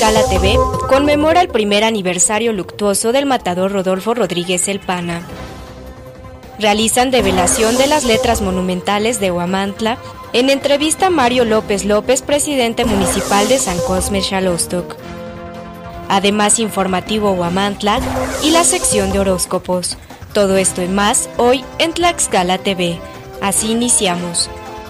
Tlaxcala TV conmemora el primer aniversario luctuoso del matador Rodolfo Rodríguez el Pana. Realizan develación de las letras monumentales de Huamantla. En entrevista Mario López López, presidente municipal de San Cosme Xalostoc. Además, informativo Huamantla y la sección de horóscopos. Todo esto y más hoy en Tlaxcala TV. Así iniciamos.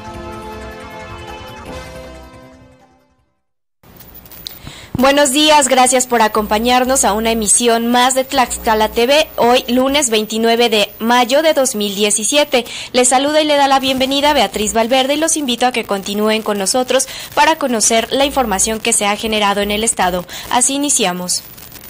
Buenos días, gracias por acompañarnos a una emisión más de Tlaxcala TV, hoy lunes 29 de mayo de 2017. Les saluda y le da la bienvenida Beatriz Valverde y los invito a que continúen con nosotros para conocer la información que se ha generado en el estado. Así iniciamos.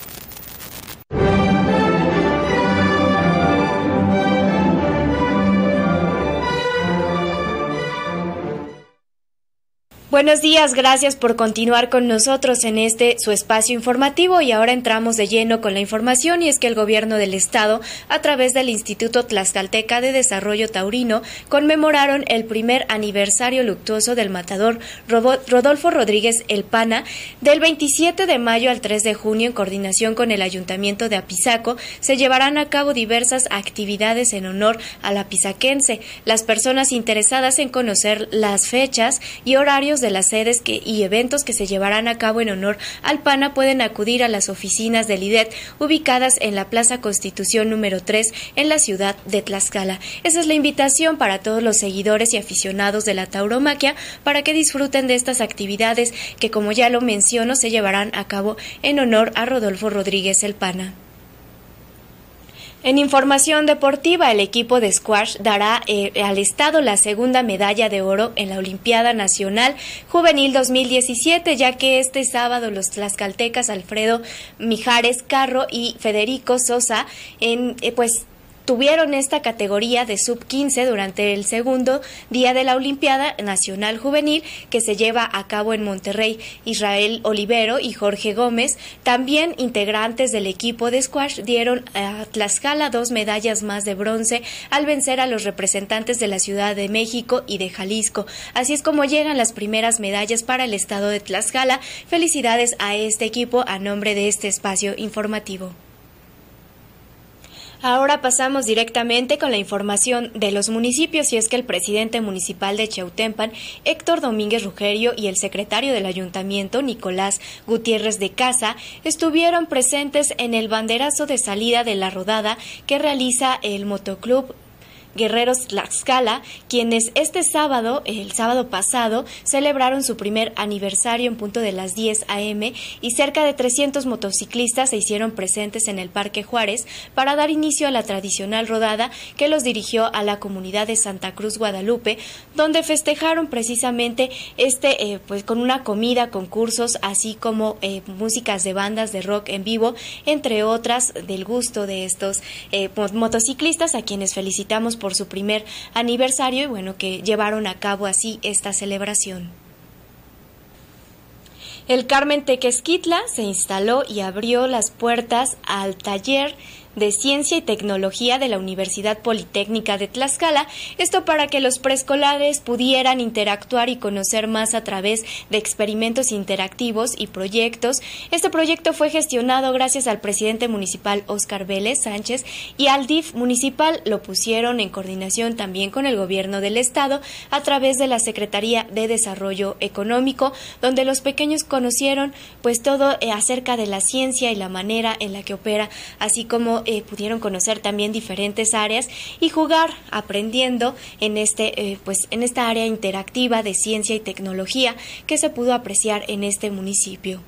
Buenos días, gracias por continuar con nosotros en su espacio informativo y ahora entramos de lleno con la información y es que el gobierno del estado a través del Instituto Tlaxcalteca de Desarrollo Taurino conmemoraron el primer aniversario luctuoso del matador Rodolfo Rodríguez el Pana. Del 27 de mayo al 3 de junio en coordinación con el Ayuntamiento de Apizaco se llevarán a cabo diversas actividades en honor al apizaquense. Las personas interesadas en conocer las fechas y horarios de las sedes y eventos que se llevarán a cabo en honor al Pana pueden acudir a las oficinas del IDET ubicadas en la Plaza Constitución número 3 en la ciudad de Tlaxcala. Esa es la invitación para todos los seguidores y aficionados de la tauromaquia para que disfruten de estas actividades que, como ya lo menciono, se llevarán a cabo en honor a Rodolfo Rodríguez el Pana. En información deportiva, el equipo de squash dará al estado la segunda medalla de oro en la Olimpiada Nacional Juvenil 2017, ya que este sábado los tlaxcaltecas Alfredo Mijares Carro y Federico Sosa tuvieron esta categoría de sub-15 durante el segundo día de la Olimpiada Nacional Juvenil que se lleva a cabo en Monterrey. Israel Olivero y Jorge Gómez, también integrantes del equipo de squash, dieron a Tlaxcala 2 medallas más de bronce al vencer a los representantes de la Ciudad de México y de Jalisco. Así es como llegan las primeras medallas para el estado de Tlaxcala. Felicidades a este equipo a nombre de este espacio informativo. Ahora pasamos directamente con la información de los municipios y es que el presidente municipal de Chautempan, Héctor Domínguez Rugerio, y el secretario del ayuntamiento, Nicolás Gutiérrez de Casa, estuvieron presentes en el banderazo de salida de la rodada que realiza el motoclub Guerreros Tlaxcala, quienes el sábado pasado, celebraron su primer aniversario en punto de las 10 a.m. y cerca de 300 motociclistas se hicieron presentes en el Parque Juárez para dar inicio a la tradicional rodada que los dirigió a la comunidad de Santa Cruz Guadalupe, donde festejaron precisamente con una comida, concursos, así como músicas de bandas de rock en vivo, entre otras del gusto de estos motociclistas, a quienes felicitamos por su primer aniversario y que llevaron a cabo así esta celebración. El Carmen Tequesquitla se instaló y abrió las puertas al taller de Ciencia y Tecnología de la Universidad Politécnica de Tlaxcala, esto para que los preescolares pudieran interactuar y conocer más a través de experimentos interactivos y proyectos. Este proyecto fue gestionado gracias al presidente municipal Óscar Vélez Sánchez y al DIF municipal. Lo pusieron en coordinación también con el gobierno del estado a través de la Secretaría de Desarrollo Económico, donde los pequeños conocieron todo acerca de la ciencia y la manera en la que opera, así como pudieron conocer también diferentes áreas y jugar aprendiendo en esta área interactiva de ciencia y tecnología que se pudo apreciar en este municipio.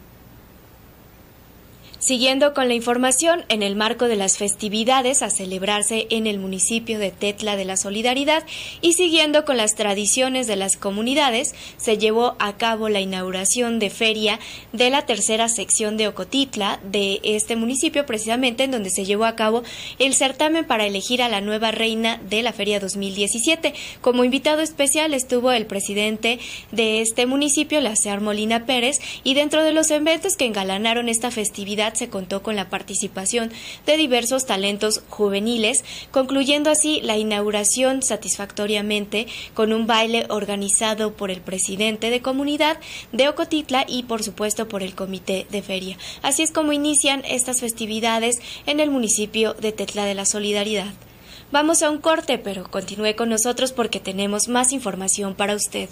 Siguiendo con la información, en el marco de las festividades a celebrarse en el municipio de Tetla de la Solidaridad y siguiendo con las tradiciones de las comunidades, se llevó a cabo la inauguración de feria de la tercera sección de Ocotitla de este municipio, precisamente en donde se llevó a cabo el certamen para elegir a la nueva reina de la feria 2017. Como invitado especial estuvo el presidente de este municipio, Lacear Molina Pérez, y dentro de los eventos que engalanaron esta festividad actividad se contó con la participación de diversos talentos juveniles, concluyendo así la inauguración satisfactoriamente con un baile organizado por el presidente de comunidad de Ocotitla y por supuesto por el comité de feria. Así es como inician estas festividades en el municipio de Tetla de la Solidaridad. Vamos a un corte, pero continúe con nosotros porque tenemos más información para usted.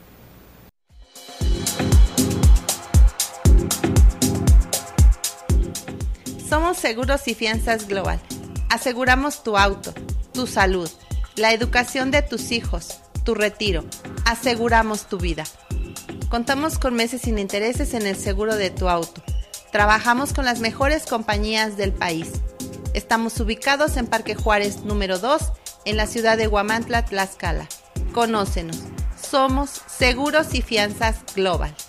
Somos Seguros y Fianzas Global. Aseguramos tu auto, tu salud, la educación de tus hijos, tu retiro. Aseguramos tu vida. Contamos con meses sin intereses en el seguro de tu auto. Trabajamos con las mejores compañías del país. Estamos ubicados en Parque Juárez número 2, en la ciudad de Huamantla, Tlaxcala. Conócenos. Somos Seguros y Fianzas Global.